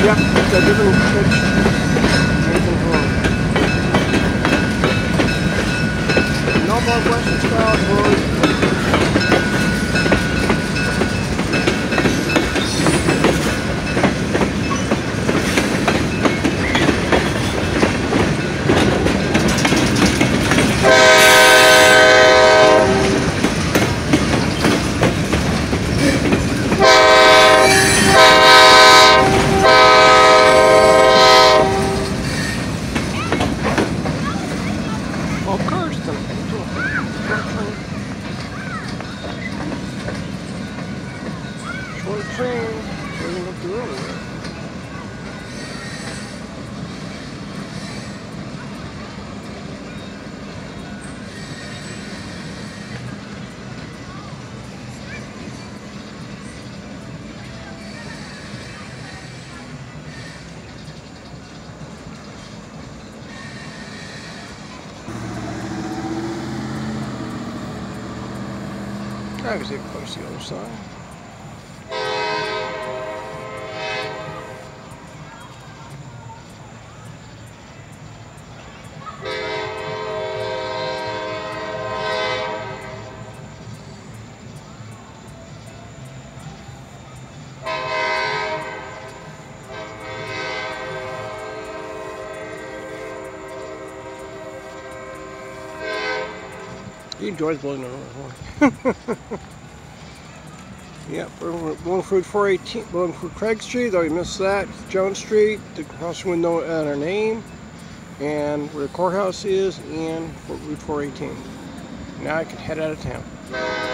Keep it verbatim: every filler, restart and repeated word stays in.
Yep, it's a different pitch. Different horn. No more Western style horn. Of course, the short train running up the road. I was able to push the other side. He enjoys blowing the horn. Yep, we're going through four eighteen, going through Craig Street, though we missed that. Jones Street, the house with no uh, our name, and where the courthouse is, and Route four eighteen. Now I can head out of town.